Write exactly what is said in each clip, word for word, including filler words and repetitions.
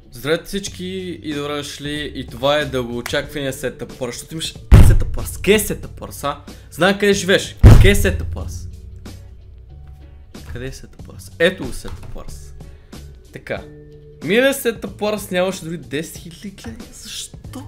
Здравейте всички и добре дошли, и това е дългоочаквания Setup Purse, защото имаш Setup Purse. Къде е Setup Purse, а? Знам къде живееш. Къде е Setup Purse? Къде е Setup Purse? Ето го Setup Purse. Така. Миналия Setup Purse нямаше дори десет хиляди гледания. Защо?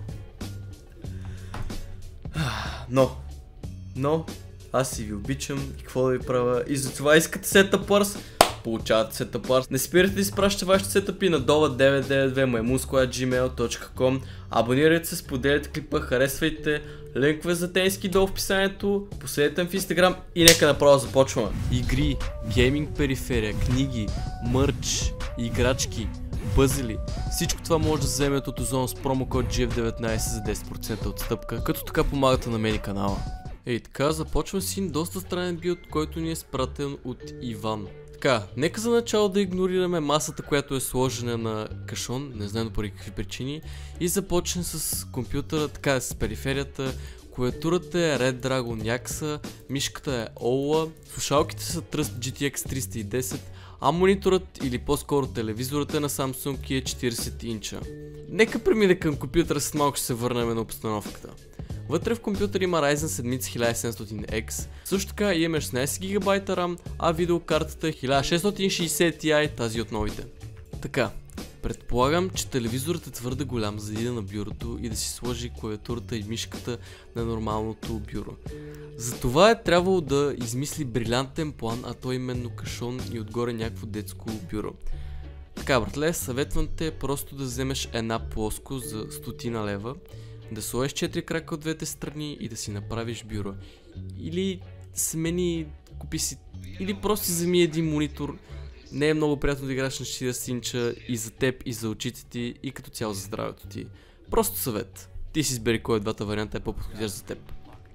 Но, но, аз си ви обичам и какво да ви правя, и затова искате Setup Purse. Получавате Setup Purse. Не спирайте да изпращате вашите сетъпи на дола девет девет две maimunskola at gmail точка com. Абонирайте се, споделяйте клипа, харесвайте. Линкове за тенски долу в описанието. Последете в Instagram и нека направо започваме. Игри, гейминг периферия, книги, мърч, играчки, пъзели. Всичко това може да вземете от Озон с промокод джи еф деветнайсет за десет процента отстъпка, като така помагате на мен и канала. Ей така, започва си доста странен билд, който ни е спратен от Иван. Така, нека за начало да игнорираме масата, която е сложена на кашон, не знам поради какви причини, и започнем с компютъра, така с периферията. Клавиатурата е Red Dragon Yaxa, мишката е Ола, слушалките са Trust джи ти екс триста и десет, а мониторът или по-скоро телевизорът е на Samsung и е четирийсет инча. Нека премине към компютъра, след малко ще се върнем на обстановката. Вътре в компютър има Ryzen седем хиляда и седемстотин екс, също така имаме шестнайсет гигабайта RAM, а видеокартата е хиляда шестстотин и шейсет Ti, тази от новите. Така, предполагам, че телевизорът е твърде голям за да иде на бюрото и да си сложи клавиатурата и мишката на нормалното бюро. Затова е трябвало да измисли брилянтен план, а то именно кашон и отгоре някакво детско бюро. Така, братле, съветвам те просто да вземеш една плоскост за стотина лева, да сложиш четири крака от двете страни и да си направиш бюро. Или смени, купи си, или просто си вземи един монитор. Не е много приятно да играш на четирийсет инча и за теб, и за очите ти, и като цяло за здравето ти. Просто съвет. Ти си избери кой от двата варианта е по-подходящ за теб.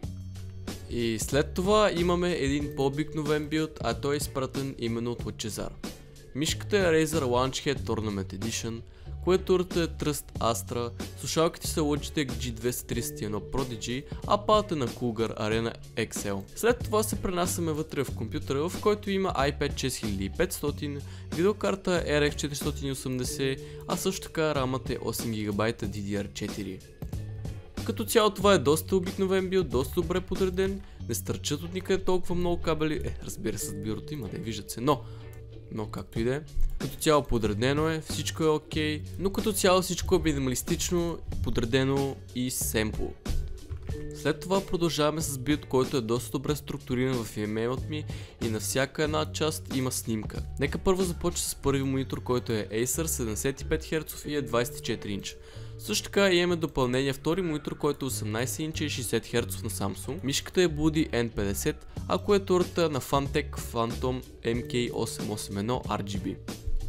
И след това имаме един по-обикновен билд, а той е изпратен именно от Лъчезар. Мишката е Razer Launchhead Tournament Edition, клавиатурата е Trust Astra, слушалките са Logitech джи двеста трийсет и едно Prodigy, а падът е на Cougar Arena икс ел. След това се пренасяме вътре в компютъра, в който има ай пад шест хиляда и петстотин, видеокарта ар екс четиристотин и осемдесет, а също така рамът е осем гигабайта ди ди ар четири. Като цяло това е доста обикновен билд, доста добре подреден, не стърчат от никъде толкова много кабели, е, разбира се, с бюрото има, да виждат се, но... Но както и да е. Като цяло подредено е, всичко е окей, но като цяло всичко е минималистично, подредено и семпл. След това продължаваме с билд, който е доста добре структуриран в имейлът ми и на всяка една част има снимка. Нека първо започна с първи монитор, който е Acer седемдесет и пет херца и е двайсет и четири инча. Също така имаме допълнение втори монитор, който е осемнайсет инча и шейсет херца на Samsung. Мишката е Bloody ен петдесет, а клавиатурата на Fantech Phantom ем кей осемстотин и осемдесет и едно ар джи би.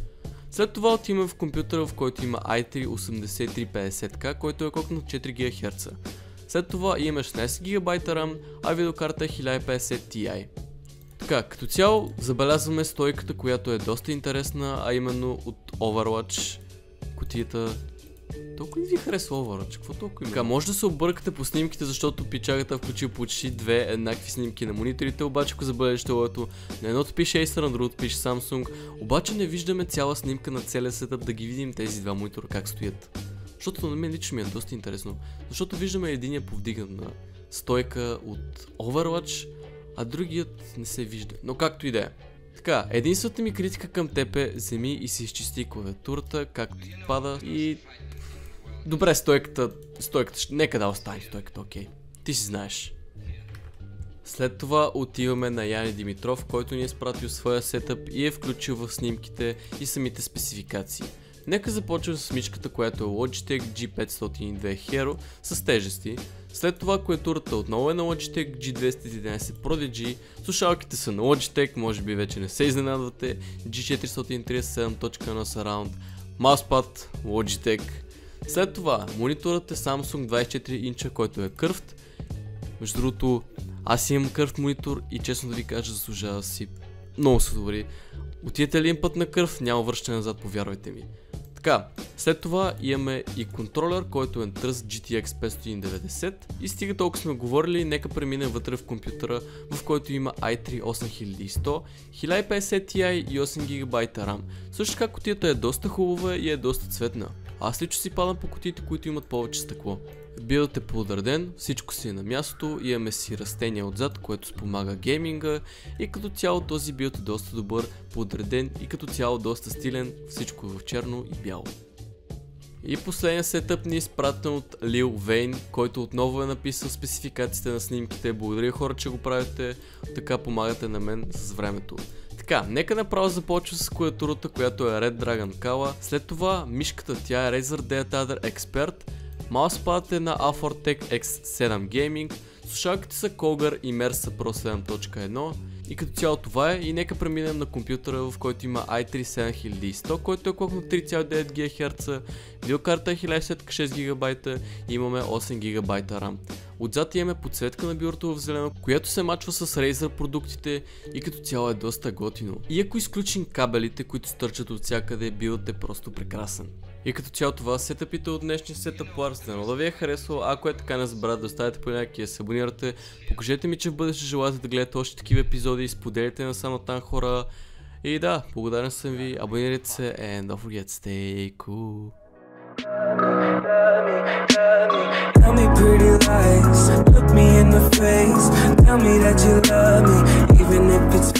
След това отиваме в компютъра, в който има ай три осемдесет и три петдесет кей, който е кокнат четири гигахерца. След това имаме шестнайсет гигабайта RAM, а видеокарта е хиляда и петдесет Ti. Така, като цяло забелязваме стойката, която е доста интересна, а именно от Overwatch. Кутията... Толкова не ви харесва Overwatch, какво толкова има? Така, може да се объркате по снимките, защото пичагата е включил почти две еднакви снимки на мониторите, обаче ако забележите лото, на едното пише Acer, на другото пише Samsung, обаче не виждаме цяла снимка на целия сетъп, да ги видим тези два монитора как стоят. Защото на мен лично ми е доста интересно, защото виждаме единия повдигнат на стойка от Overwatch, а другият не се вижда, но както и да е. Така, единствената ми критика към теб е вземи и си изчисти клавиатурата, както ти пада и... Добре, стойката, стойката, нека да оставим стойката, окей. Ти си знаеш. След това отиваме на Яни Димитров, който ни е спратил своя сетъп и е включил в снимките и самите спецификации. Нека започваме с мишката, която е Logitech джи петстотин и две Hero с тежести. След това клавиатурата отново е на Logitech джи двеста и единайсет Prodigy, слушалките са на Logitech, може би вече не се изненадвате, джи четиристотин трийсет и седем точка едно Surround, мауспад Logitech. След това мониторът е Samsung двайсет и четири инча, който е кървт. Между другото, аз имам кървт монитор и честно да ви кажа, заслужава си. Много са добри. Отидете ли един път на кърв, няма връщане назад, повярвайте ми. Така, след това имаме и контролер, който е Trust джи ти екс петстотин и деветдесет. И стига толкова сме говорили, нека преминем вътре в компютъра, в който има ай три осем хиляда и сто, хиляда и петдесет Ti и осем гигабайта RAM. Също така кутията е доста хубава и е доста цветна. Аз лично си падам по кутиите, които имат повече стъкло. Билдът е подреден, всичко си е на място, имаме си растения отзад, което спомага гейминга и като цяло този билд е доста добър, подреден и като цяло доста стилен, всичко е в черно и бяло. И последния сетъп ни е изпратен от Lil Wayne, който отново е написал спецификациите на снимките. Благодаря хора, че го правите, така помагате на мен с времето. Така, нека направо започва с клавиатурата, която е Red Dragon Kala. След това мишката, тя е Razer Dead Adder Expert. Маусападът е на Alphortec Икс седем Gaming. Слушалките са Colgar и Mersa Pro седем точка едно. И като цяло това е, и нека преминем на компютъра, в който има ай три седем хиляди и сто, който е клок на три цяло и девет гигахерца, видеокарта е хиляда и шестдесет шест гигабайта и имаме осем гигабайта RAM. Отзад имаме подсветка на бюрото в зелено, която се мачва с Razer продуктите и като цяло е доста готино. И ако изключим кабелите, които стърчат от всякъде, билдът е просто прекрасен. И като цяло това сетъпите от днешния сетъп Wars, дано да ви е харесало, ако е така не забравяйте да оставите по някакви да се абонирате, покажете ми, че в бъдеще желаете да гледате още такива епизоди и споделите на само там хора. И да, благодарен съм ви, абонирайте се and don't forget stay cool. Tell me pretty lies, look me in the face, tell me that you love me, even if it's